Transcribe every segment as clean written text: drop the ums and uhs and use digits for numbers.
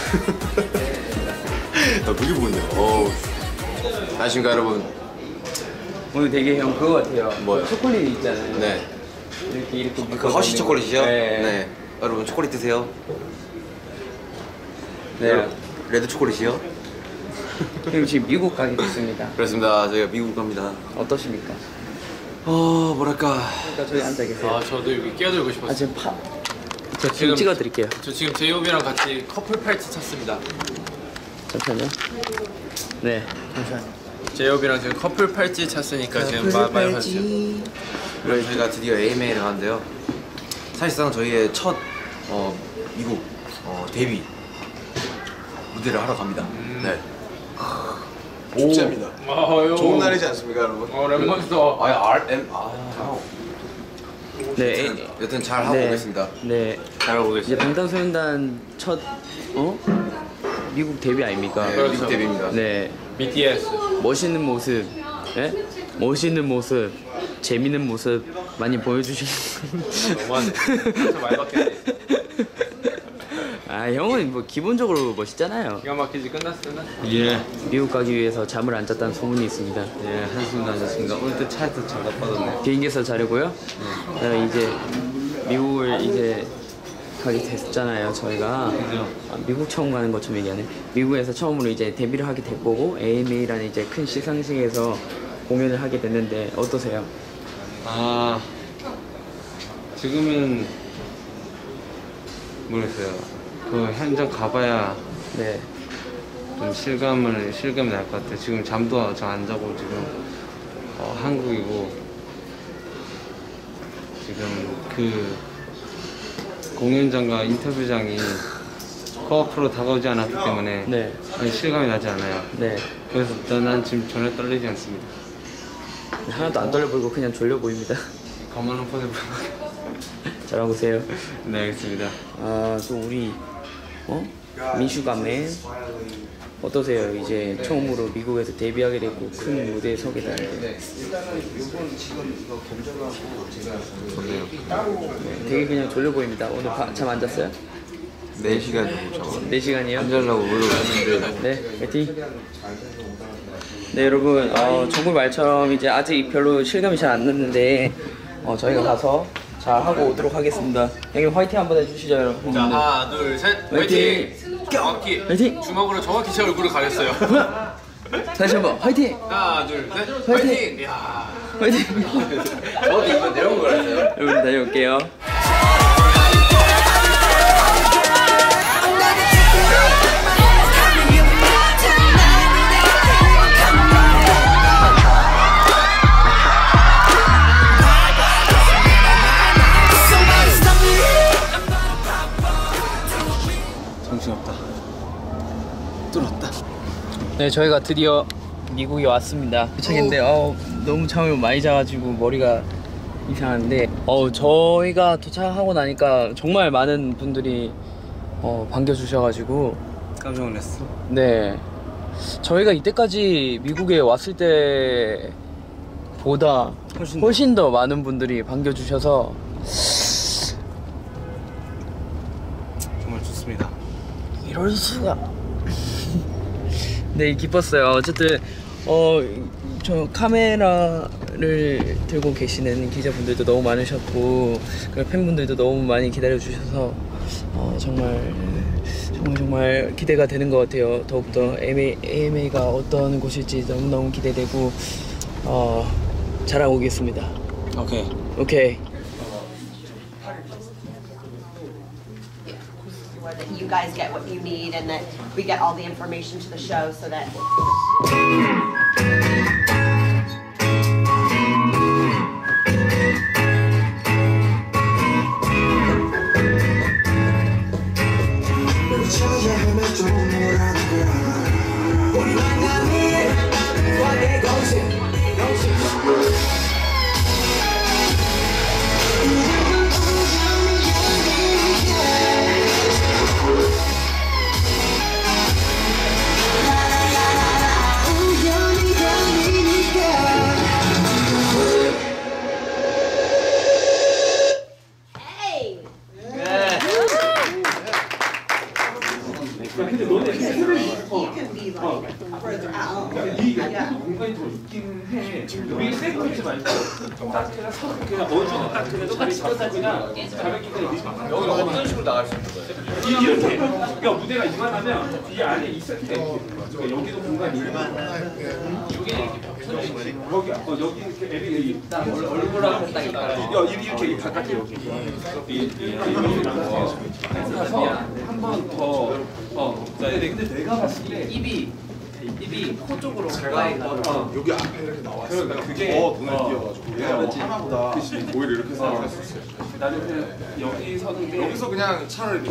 나 그게 뭐냐. 안녕하십니까 여러분. 오늘 되게 형 그거 같아요. 뭐요? 초콜릿 있잖아요. 네. 이렇게 그 허쉬 초콜릿이요? 네. 네. 여러분 초콜릿 드세요. 네. 레드 초콜릿이요? 형 지금 미국 가게 됐습니다. 그렇습니다. 저희가 미국 갑니다. 어떠십니까? 뭐랄까. 그러니까 저기 앉아 계세요. 저도 여기 끼어들고 싶었어요. 지금 제가 지금 찍어드릴게요. 저 지금 제이홉이랑 같이 커플 팔찌 찼습니다. 잠시만요. 네, 잠시만요. 제이홉이랑 지금 커플 팔찌 찼으니까 지금 많이 봐주세요. 그래서 저희가 드디어 AMA를 가는데요. 사실상 저희의 첫 미국 데뷔 무대를 하러 갑니다. 네. 축제입니다. 좋은 날이지 않습니까, 여러분? 랩몬스터. 네, 여튼 잘 하고 오겠습니다. 네, 잘하고 이제 계세요. 방탄소년단 첫 미국 데뷔 아닙니까? 네, 그렇죠. 미국 데뷔입니다. 네, BTS. 멋있는 모습, 네? 멋있는 모습, 재밌는 모습 많이 보여주시고. 너무하네. 진짜 말밖에 안 해. 아, 형은 뭐 기본적으로 멋있잖아요. 기가 막히지. 끝났어. 예. 미국 가기 위해서 잠을 안 잤다는 소문이 있습니다. 예, 한숨도 안 잤습니다. 오늘 또 차에서 잠깐 빠졌네. 비행기에서 자려고요? 네. 이제 미국을 이제 가게 됐잖아요, 저희가. 미국 처음 가는 것처럼 얘기하네. 미국에서 처음으로 이제 데뷔를 하게 될 거고 AMA라는 이제 큰 시상식에서 공연을 하게 됐는데 어떠세요? 지금은 모르겠어요. 그 현장 가봐야 네. 좀 실감이 날 것 같아요. 지금 잠도 잘 안 자고 지금 한국이고 지금 그 공연장과 인터뷰장이 코앞으로 다가오지 않았기 때문에 네. 실감이 나지 않아요. 네. 그래서 난 지금 전혀 떨리지 않습니다. 하나도 안 떨려 보이고 그냥 졸려 보입니다. 가만한 폰을 잘하고 오세요. 네, 알겠습니다. 또 우리 민슈가맨 어떠세요? 이제 처음으로 미국에서 데뷔하게 되고 큰 무대에 서게 되는데. 좋네요. 네, 되게 그냥 졸려 보입니다. 오늘 잠 안 잤어요? 4시간 정도 자고 4시간이요? 잠자려고 노력했는데 네, 화이팅! 네, 여러분, 정글 말처럼 이제 아직 별로 실감이 잘 안 났는데 저희가 가서 잘 하고 오도록 하겠습니다. 형님 화이팅 한번 해주시죠, 여러분. 자, 하나, 둘, 셋. 화이팅! 정확히. 화이팅! 주먹으로 정확히 제 얼굴을 가렸어요. 다시 한번 화이팅! 하나, 둘, 셋. 화이팅! 화이팅! 야. 화이팅! 저도 이거 내려온 거라서요. 여러분 다녀올게요. 정신없다. 뚫었다. 네, 저희가 드디어 미국에 왔습니다. 도착했는데 너무 잠을 많이 자가지고 머리가 이상한데 저희가 도착하고 나니까 정말 많은 분들이 반겨주셔가지고 깜짝 놀랐어. 네, 저희가 이때까지 미국에 왔을 때보다 훨씬 더 많은 분들이 반겨주셔서 정말 좋습니다. 이럴 수가. 네, 기뻤어요. 어쨌든 저 카메라를 들고 계시는 기자분들도 너무 많으셨고 그리고 팬분들도 너무 많이 기다려주셔서 정말 기대가 되는 것 같아요. 더욱더 AMA가 어떤 곳일지 너무너무 기대되고 잘하고 오겠습니다. 오케이. That you guys get what you need and that we get all the information to the show so that 근데 너네 힘들이 You can be like further out. 이 옆에도 공간이 더 있긴 해. 우리 세고 있지 말고 딱 그냥 서 그냥 어느 정도 딱 그냥 자리 잡고 그냥 가볍게 그냥 여기 어떤 식으로 나갈 수 있는 거예요? 이렇게. 그러니까 무대가 이만하면 이 안에 있을 때 그러니까 여기도 공간이 여기 여기 여기 이렇게 애들이 얼굴하고 딱 이렇게 바깥에 여기 한번 더 근데 내가 봤을 때 입이 코 쪽으로 가까이 가서 여기 앞에 이렇게 나왔어. 그러니까 그게 눈에 띄어가지고 하나보다 오히려 이렇게 생각했을 수 있어. 나는 그냥 여기 서는 게 여기서 그냥 차라리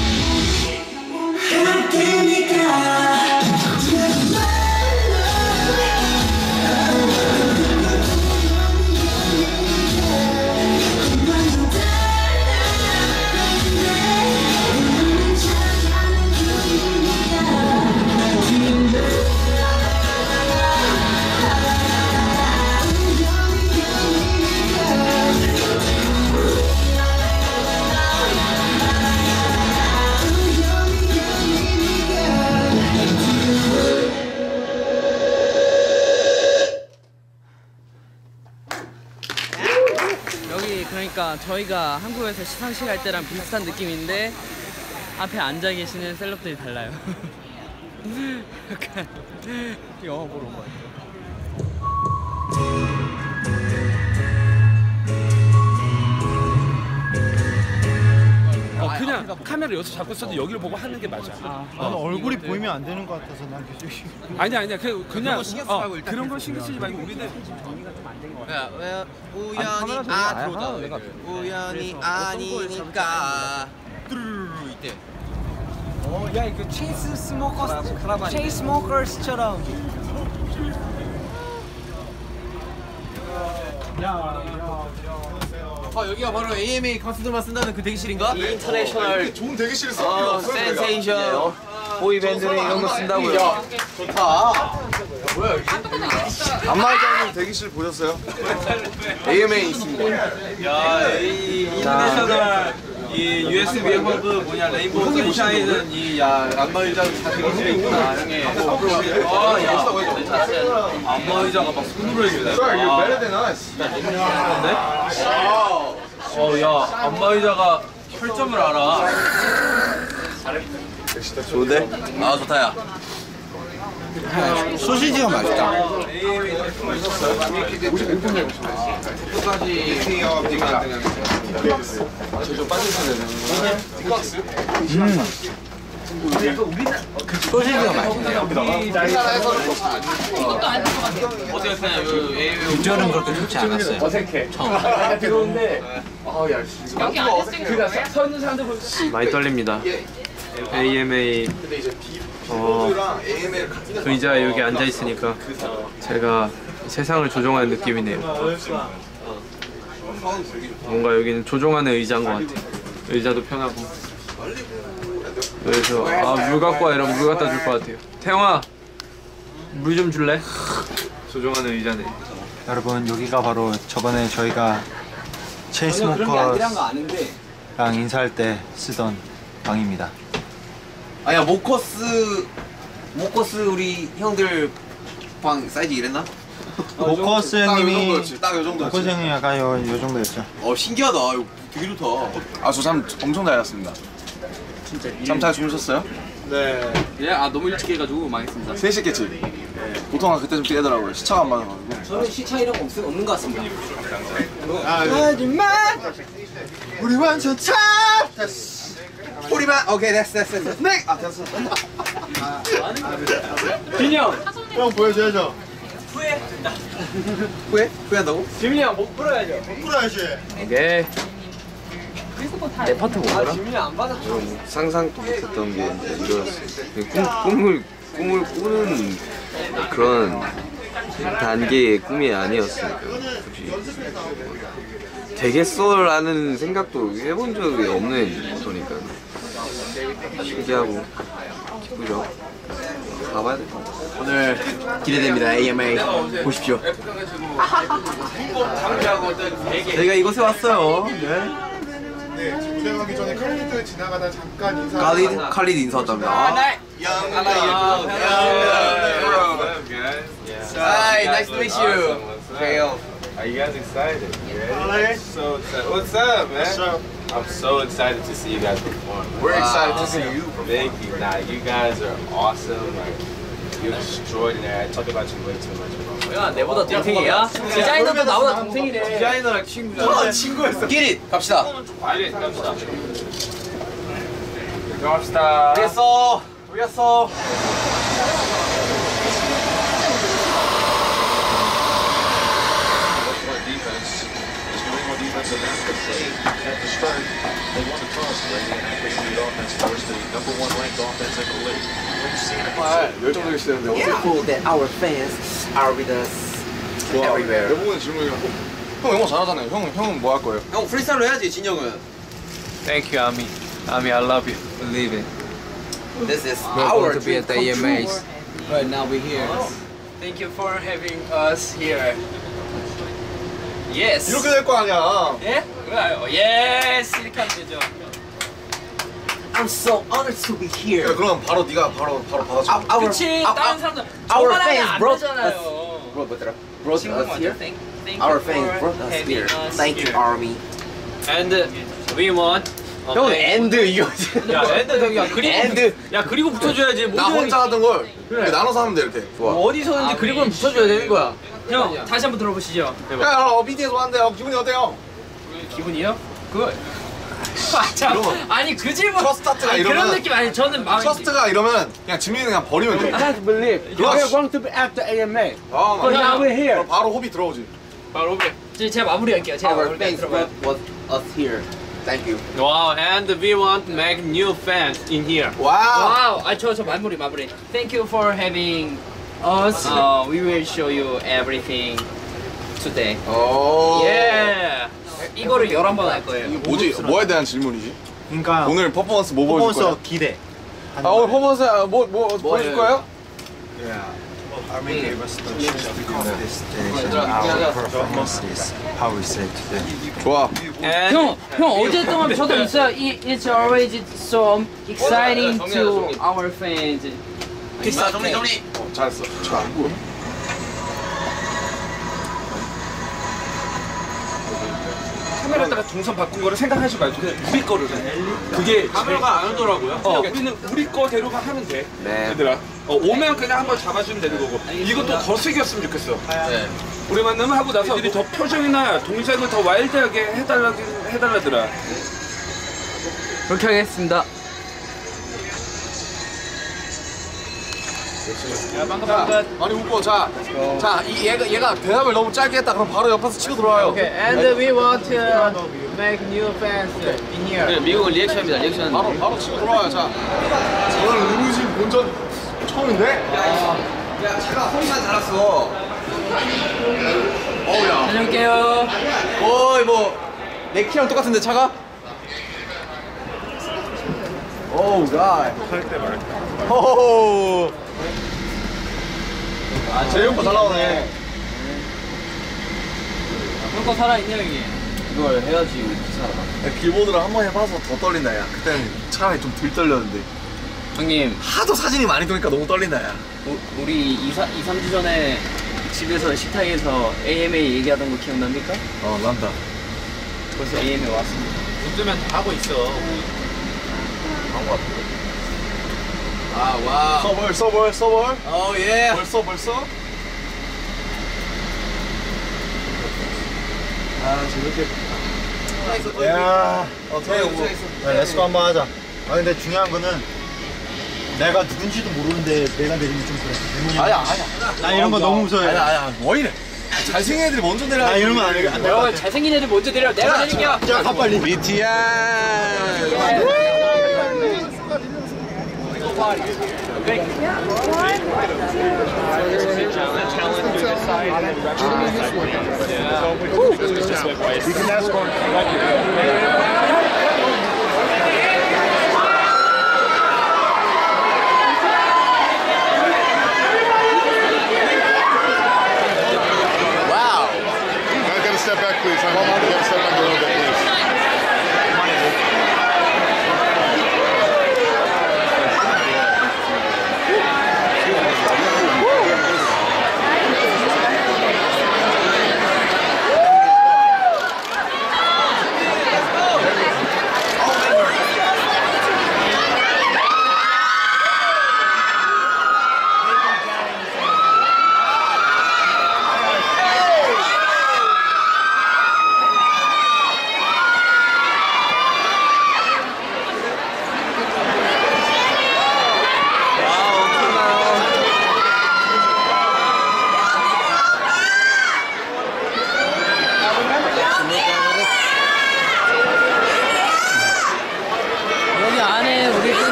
여기 그러니까 저희가 한국에서 시상식 할 때랑 비슷한 느낌인데 앞에 앉아 계시는 셀럽들이 달라요. 약간 영화 보러 온 것 같아요. 그냥 카메라 여기서 잡고 있어도 여기를 보고 하는 게 맞아. 나는 얼굴이 보이면 안 되는 것 같아서 난 계속 아니야 그냥 그런 거 신경 쓰지 말고 우리는 우연이 아니니까. 야 이거 체이스 스모커스처럼 여기가 바로 AMA 가수들만 쓴다는 그 대기실인가? 인터내셔널 좋은 대기실 쓸 필요 없어요. 센세이션 보이밴드는 이런 거 쓴다고요. 좋다. 뭐야 여기? 안마의장님 대기실 보셨어요? AMA 있습니다. 야, 이 인터내셔널 이 USB 허브 뭐냐 레인보우 선샤인은 이 안마의자가 다 대기실에 있구나 형님. 안마의자가 막 손으로 해주네. Sorry, you're better than us. 야, 안마의자가 혈점을 알아. 좋은데? 아 좋다야. 소시지가 맛있다. 저좀 빠져있어야 되는 소시지가 맛있네요. 어떻게 비주얼은 그렇게 좋지 않았어요. 어색해. 들어오는데 여기 안 했으니까 서 있는 사람들 보면 많이 떨립니다. AMA 의자에 여기 앉아 있으니까 제가 세상을 조종하는 느낌이네요. 뭔가 여기는 조종하는 의자인 것 같아. 의자도 편하고. 그래서 물 갖고 와 이러면 물 갖다 줄 것 같아요. 태영아, 물 좀 줄래? 조종하는 의자네. 여러분 여기가 바로 저번에 저희가 체이스모커스랑 인사할 때 쓰던 방입니다. 아야 모커스 우리 형들 방 사이즈 이랬나? 모커스 형님이 딱 요 정도. 모커스 형이 약간 요 정도였죠. 신기하다. 이거 되게 좋다. 아, 저 잠 엄청 잘 잤습니다. 잠 잘 주무셨어요? 네. 예, 너무 일찍 해가지고 망했습니다. 3시 깼지? 보통 한 그때쯤 깨더라고요. 시차가 안 맞아가지고. 저는 시차 이런 거 없는 것 같습니다. 하지만 우리 완전 탑! 우리만 오케이 됐어. 네. 아 됐어. 형 보여줘야죠. 후회한다고? 풀어야지. 이게 내 파트 뭐더라? 상상도 못했던 게 이제 이거였어. 꿈을 꾸는 그런 단계의 꿈이 아니었으니까 굳이 되겠어라는 생각도 해본 적이 없는 거니까 신기하고 기쁘죠. 가봐야 돼. 오늘 기대됩니다. AMA 보십시오. 저희가 이곳에 왔어요. 네. 진행하기 전에 칼리드 지나가다 잠깐 인사. 칼리드 인사 왔답니다. Hi, nice to meet you. Kale. Are you guys excited? Yeah. So excited. What's up, man? What's up? I'm so excited to see you guys perform. We're excited to see you. Thank you. Nah, you guys are awesome. Like, you're extraordinary. I talk about you way too much, bro. 야, 내보다 동생이야? 디자이너도 나보다 동생이래. 디자이너랑 친구잖아. 친구였어. Get it. 갑시다. 알겠, 갑시다. 갑시다. 우리였어. 우리였어. At the start, they won the toss today, and after the lead offense forced the #1 ranked offense in the league. We've seen it. 정말 열정적이시는데 wonderful that our fans are with us everywhere. 대부분 질문이 형 영어 잘하잖아요. 형은 뭐 할 거예요? 형 프리스타일로 해야지 진영은. Thank you, Ami. Ami, I love you. Believe it. This is We're our going to be dream at the come AMAs. true. Right now we're here. Thank you for having us here. Yes. 이렇게 될 거 아니야. 예? 그래요. Yes. 이렇게 하면 되죠. I'm so honored to be here. 야, 그럼 바로 네가 바로 받아줘. 그치. 다른 사람들 our 저만 하면 fans 안 brought 되잖아요. brought 친구 us 먼저. here. Thank Our you fans for brought us having here. us Thank you, here. Army. And we want. 형은 and 이거. 야, 엔드 저기야. 그리고 and 야 그리고 붙여줘야지. 나 혼자 하던 걸 이렇게 나눠서 하면 돼 이렇게. 좋아. 어디서든지 그리고는 붙여줘야 되는 거야. 형 다시 한번 들어보시죠. 야, BTS 왔는데요. 기분이 어때요? 기분이요? 그거. 아니 그 질문. 첫 스타트가 아니, 이러면 그런 느낌 아니 저는 마음이. 퍼스트가 이러면 그냥 지민이는 그냥 버리면 돼. can't believe we're going to be at the AMA. 아, But now we're here. 바로 호비 들어오지. 바로 오케이. 제가 마무리할게요. 제가 our 마무리 fans 들어봐요. brought us here. Thank you. Wow, and we want to make new fans in here. 와우. 와우. 저 마무리. Thank you for having us. We will show you everything today. 오. Yeah. 이거를 11번 할 거예요. 뭐지? 뭐에 대한 질문이지? 그러니까 오늘 퍼포먼스 뭐 보여줄 거야? 퍼포먼스 기대. 아, 오늘 퍼포먼스 뭐 보여줄 거예요? Army gave us the chance to come to this stage and our performance is how we say today. 좋아. And 형 어제 동안 저도 있어요. It's always so exciting to our fans. 자, 정리. 잘했어. 잘안 보여. 카메라다가 동선 바꾼 거를 생각하지 말고 그냥 우리 거를 해. 그게 카메라가 안 오더라고요. 우리는 우리 거대로만 하면 돼. 네. 얘들아. 오면 그냥 한번 잡아주면 되는 거고. 이것도 더 색이었으면 좋겠어. 네. 우리 만나면 하고 나서 애들이 더 표정이나 동작을 더 와일드하게 해달라더라. 그렇게 하겠습니다. 많이 웃고 자, 얘가 대답을 너무 짧게 했다. 그럼 바로 옆에서 치고 들어와요. And we want to make new fans in here. 미국은 리액션입니다. 리액션. 바로 치고 들어와요. 자, 오늘 의무진 본전 처음인데? 야, 차가 허리만 자랐어. 어우야. 다녀올게요. 어이 내 키랑 똑같은데 차가? 오우 갓. 호호호. 아, 제일 오빠 잘 나오네. 형거 살아있냐 여기? 이걸 해야지 우리 기차라. 빌보드를 한 번 해봐서 더 떨린다 야. 그때는 차라리 좀 덜 떨렸는데 형님 하도 사진이 많이 도니까 너무 떨린다 야. 우리 2-3주 전에 집에서 식탁에서 AMA 얘기하던 거 기억납니까? 난다. 벌써 AMA 왔습니다. 웃으면 다 하고 있어. 아 와. 서벌. 오 예. 벌써? 아 재밌게. 야, 렛츠고 한번 하자. 아 근데 중요한 거는 내가 누군지도 모르는데 내가 내리면 좀 그래. 아니야. 나 이런 거 너무 무서워해. 아니야. 뭐 이래? 잘생긴 애들이 먼저 내려. 나 이런 거 안 해. 여러분 잘생긴 애들 먼저 내려. 내가 내릴게요. 자, 가 빨리. BTS. Step back, please. You gotta step back a little bit, please.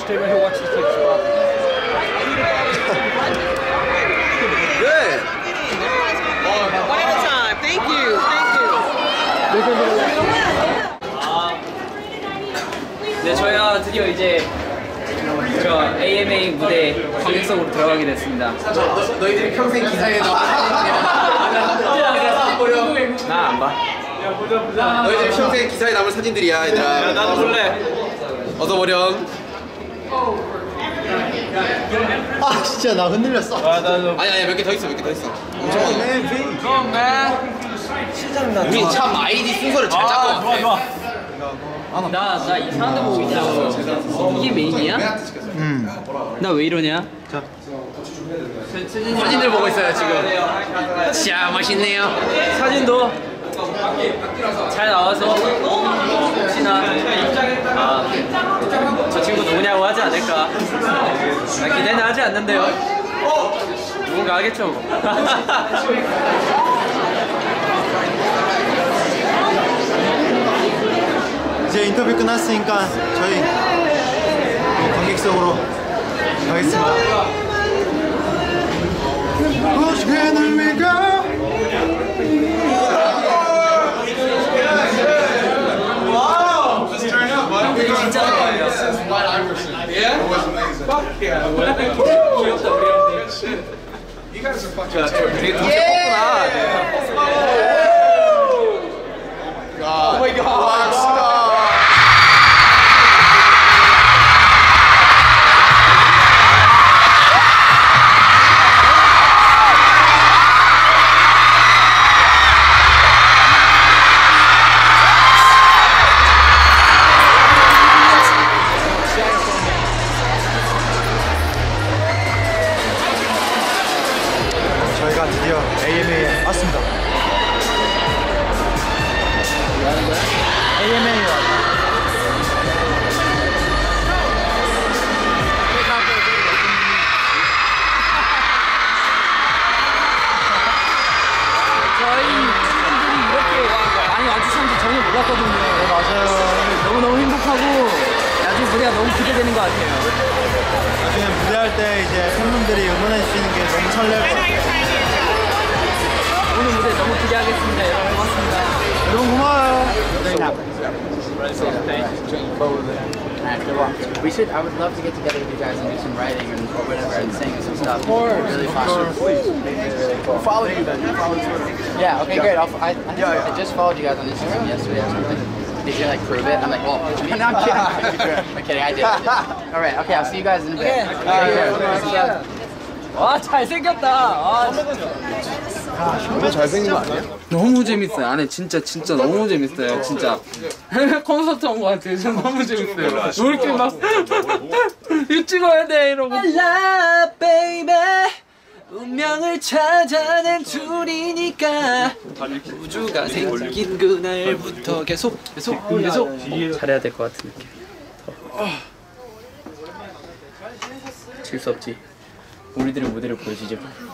Stay here, watch this take shot. Good. One at a time. Thank you. 네, 저희가 드디어 이제 저 AMA 무대 관객석으로 들어가게 됐습니다. 너희들이 평생 기사에 나와. 나 안 봐. 너희들이 평생 기사에 남을 사진들이야, 얘들아. 나도 볼래. 어서 보렴. 아 진짜 나 흔들렸어. 아니 몇 개 더 있어. 엄청 많아. 우리 참 아이디 순서를 잘 잡고 왔어. 나 이 사람들 보고 있냐고. 이게 메인이야? 나 왜 이러냐? 사진들 보고 있어요 지금. 자 맛있네요. 사진도 잘 나와서 혹시나 저 친구 누구냐고 하지 않을까. 나 기대는 하지 않는데요. 누군가 하겠죠 뭐. 이제 인터뷰 끝났으니까 저희 관객석으로 가겠습니다. Where can we go? 진짜 좋아해요. 되게 덩치 컸구나. Oh my god. 저희가 드디어 AMA에 왔습니다. AMA에 왔다. 저희 팬들이 이렇게 많이 와주셨는지 전혀 몰랐거든요. 네 맞아요. 너무너무 행복하고 나중에 무대가 너무 기대되는 것 같아요. 나중에 무대할 때 이제 팬분들이 응원해 주시는 게 너무 설렐 것 같아요. 오늘 무대 너무 기대하겠습니다. 여러분 고맙습니다. 여러분 고마워요. I would love to get together with you guys and do some writing and or whatever and sing some stuff. Really fun. We'll follow you then. Follow Twitter. Yeah, okay, great. I just followed you guys on Instagram yesterday or something. Did you like prove it? I'm like, well, no, I'm kidding. I'm kidding, I did. All right, okay, I'll see you guys in a bit. 와 잘생겼다. 너무 잘생긴 거 아니야? 너무 재밌어요. 안에 진짜 너무 재밌어요. 진짜 해외 콘서트 온 것 같아요. 진짜 너무 재밌어요. 왜 이렇게 막 이거 찍어야 돼 이러고. I love baby. 운명을 찾아낸 둘이니까 우주가 생긴 그날부터 계속 잘해야 될 것 같은 느낌. 질 수 없지. 우리들의 무대를 보여주죠.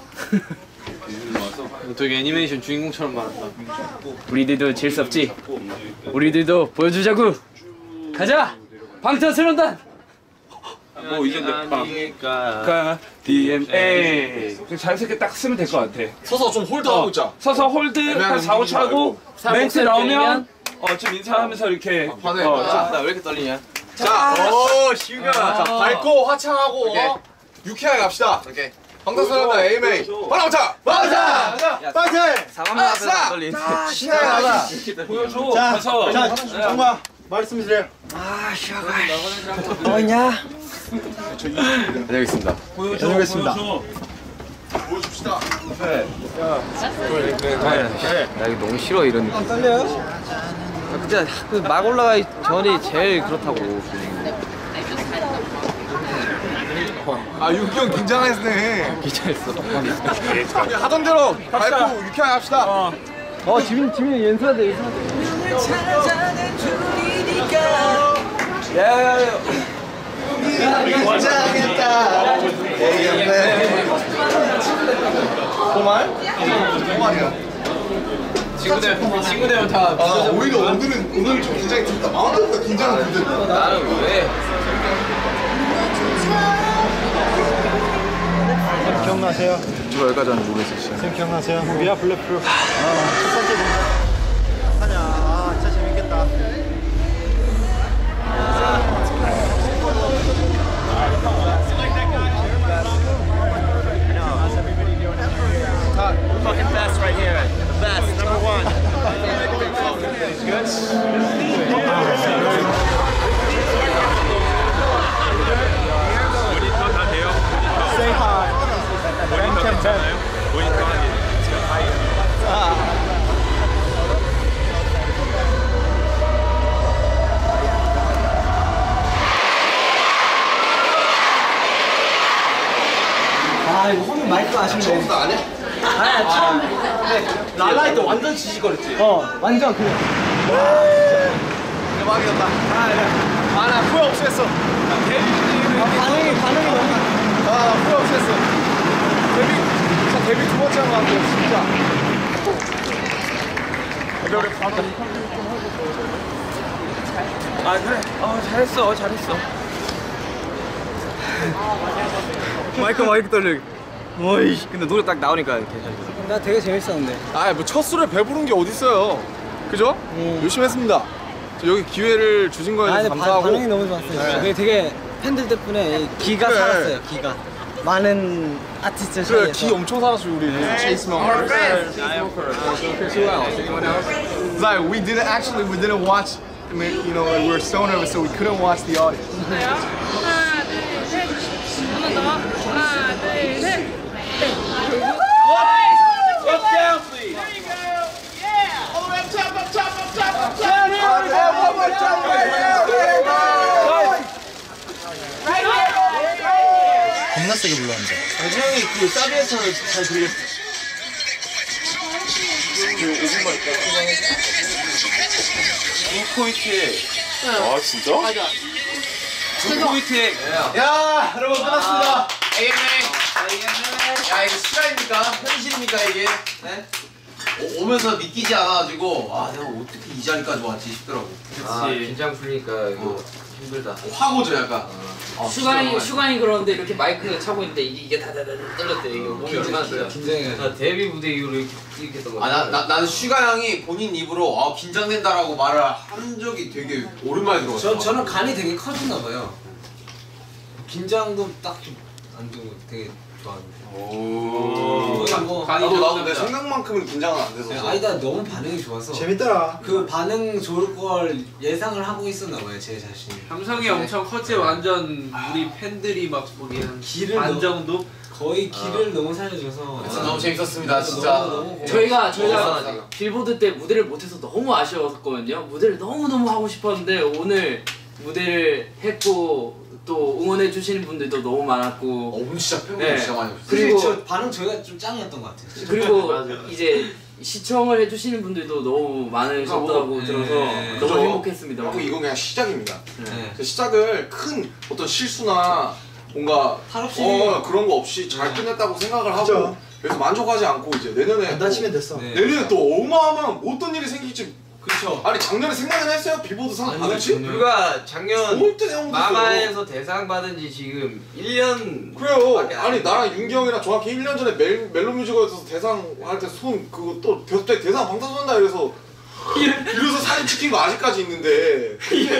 되게 애니메이션 주인공처럼 말한다. 우리들도 질 수 없지. 우리들도 보여주자구. 가자. 방탄소년단. 뭐 이제 내가 DNA 자연스럽게 딱 쓰면 될 것 같아. 서서 좀 홀드하고 있자. 서서 홀드 한 4, 5초 하고 멘트 나오면 좀 인사하면서 이렇게 나 왜 이렇게 떨리냐? 자, 슈가. 자, 밝고 화창하고 유쾌하게 갑시다. 오케이. 방탄소년단 AMA. 바람차. 방탄. 파이팅! 사람들 앞에서 떨리는데. 신나다. 보여줘. 자, 가서 정과 말씀드려요. 다녀오겠습니다. 다녀오겠습니다. 보여줍시다. 나 이거 너무 싫어 이런 느낌. 떨려요? 진짜 막 올라가기 전이 제일 그렇다고. 아, 유기 형 긴장했네. 긴장했어. 하던 대로 밝고 유쾌하게 합시다. 지민이 연습해야 돼. 긴장했다. 친구들 다 오히려 오늘은 좀 긴장이 좀 있다. 마음보다 긴장은 안 된다. 나는 왜? 기억나세요? 저 여기까지 하는지 모르겠어요. 쌤 기억나세요? 미아 블랙프루. 첫 번째 동작. 하냐. 아, 진짜 재밌겠다. Fucking best right here. The best. Number one. Good. 모니터 다 돼요? Say hi. 모니터 괜찮아요? 모니터 아 이거 화면 마이크 아쉽네. 처음부터 안 해? 아니야 처음. 근데 랄라이 때 완전 지지거렸지. 완전 그. 대박이었다. 아, 나 후회 없었어. 반응이 너무. 아, 후회 없었어. 데뷔 두 번째 한 거 같아요, 진짜. 아 그래. 잘했어. 마이크 떨려. 어이씨. 근데 노래 딱 나오니까 괜찮아. 나 되게 재밌었는데. 아, 뭐 첫 술에 배부른 게 어딨어요. 그죠? 열심히 했습니다. 여기 기회를 주신 거에 대해서 감사하고. 반응이 너무 좋았어요. 네. 되게 팬들 덕분에 기가 그래. 살았어요. 기가. 많은 아티스트 그래, 사이에서. 기 엄청 살았어 우리. Chase Smokers. Like we didn't watch. I mean, you know, like we were so nervous, so we couldn't watch the audience. 하나, 둘, 셋. 한 번 더. 하나, 둘, 셋. Up down, please. There you go. Yeah. Oh, up top, up top, up top, up top. Down here. One more time, right here. Right here. 겁나 세게 불렀는데. 형이 그 사비에서는 잘 들렸어. 인코이트에. 아, 진짜? 맞아. 인코이트에. 야, 여러분 끝났습니다. AMA. 야, 이거 실화입니까? 현실입니까, 이게? 네? 오면서 믿기지 않아가지고, 아, 내가 어떻게 이 자리까지 왔지 싶더라고. 아, 긴장 풀리니까 이거 힘들다. 확 오죠, 약간. 슈가이 그러는데 이렇게 마이크 차고 있는데 이게 다다다 떨렸대. 이게 몸이 얼마나 떨려. 긴장해. 나 데뷔 무대 이후로 이렇게 했던 거. 나는 슈가 형이 본인 입으로 아, 긴장된다라고 말을 한 적이 되게 오랜만에 들어봤어. 저는 간이 되게 커졌나 봐요. 긴장도 딱 안 되고 되게 좋아하는데. 나도 내 생각만큼은 긴장은 안 돼서. 아니다 너무 반응이 좋아서. 재밌더라. 그 반응 좋을 걸 예상을 하고 있었나 봐요 제 자신이. 함성이 엄청 컸지. 완전 우리 팬들이 막 보기엔 기를 반 정도? 거의 기를 너무 살려줘서. 너무 재밌었습니다, 진짜. 너무 저희가 빌보드 때 무대를 못해서 너무 아쉬웠거든요. 무대를 너무 하고 싶었는데 오늘 무대를 했고 또 응원해 주시는 분들도 너무 많았고. 진짜 팬분들 진짜 많이 오셨어요. 그리고 저 반응 저희가 좀 짱이었던 것 같아요. 그리고 이제 시청을 해주시는 분들도 너무 많으셨다고 들어서 너무 행복했습니다. 그리고 이건 그냥 시작입니다. 네. 그 시작을 큰 어떤 실수나 뭔가 탈 없이 그런 거 없이 잘 끝냈다고 생각을 하고 그래서 만족하지 않고 이제 내년에 안 다치면 됐어. 내년에 또 어마어마한 어떤 일이 생길지. 그렇죠. 아니 작년에 생각은 했어요? 빌보드 상 받을지? 우리가 작년 좋을 때 내가 마마에서 대상 받은 지 지금 1년. 그래요. 아니 나랑 윤기 형이랑 정확히 1년 전에 멜로뮤직어에서 대상 할 때 손 그거 또 갑자기 대상 방탄소년단 이래서 이래서 사진 찍힌 거 아직까지 있는데.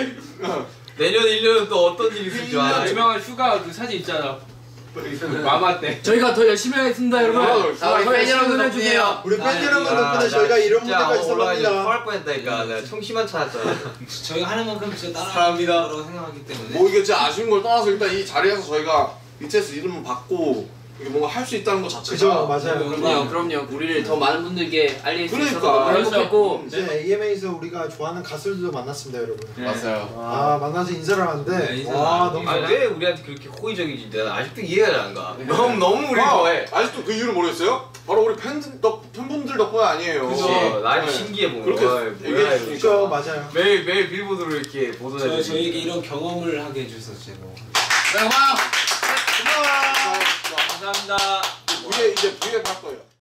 내년 1년은 또 어떤 일이 있을지. 유명한 슈가 그 사진 있잖아. 마마 때. 저희가 더 열심히 하겠습니다, 여러분. 우리 팬 여러분 덕분에요. 우리 팬 여러분 덕분에 저희가 이런 무대까지 올라가니까 써봅니다. 토할 뻔했다니까. 내가 청심환 찾았잖아. 저희가 하는 만큼 진짜 따라하는 거라고 생각하기 때문에. 뭐 이게 진짜 아쉬운 걸 떠나서 일단 이 자리에서 저희가 BTS 이름을 받고 이게 뭔가 할 수 있다는 것 자체가. 그죠, 맞아요. 그럼요. 우리를 더 많은 분들께 알릴 수 있어서 그러니까. 너무 행복했고. 이제 AMA에서 우리가 좋아하는 가수들도 만났습니다, 여러분. 맞아요. 아, 만나서 인사를 하는데 와, 너무 아니 왜 우리한테 그렇게 호의적이지? 내가 아직도 이해가 잘 안 가. 너무 우리 좋아해. 아직도 그 이유를 모르겠어요? 바로 우리 팬분들 덕분에 아니에요. 그죠. 라이브 네. 신기해 보여. 그렇게 얘기해 주니까. 그죠, 맞아요. 매일 빌보드로 이렇게 보도해 주시고. 저희에게 이런 경험을 하게 해주셔서 제가 고마워. 고마워. 감사합니다. 이제 V앱 할 거예요.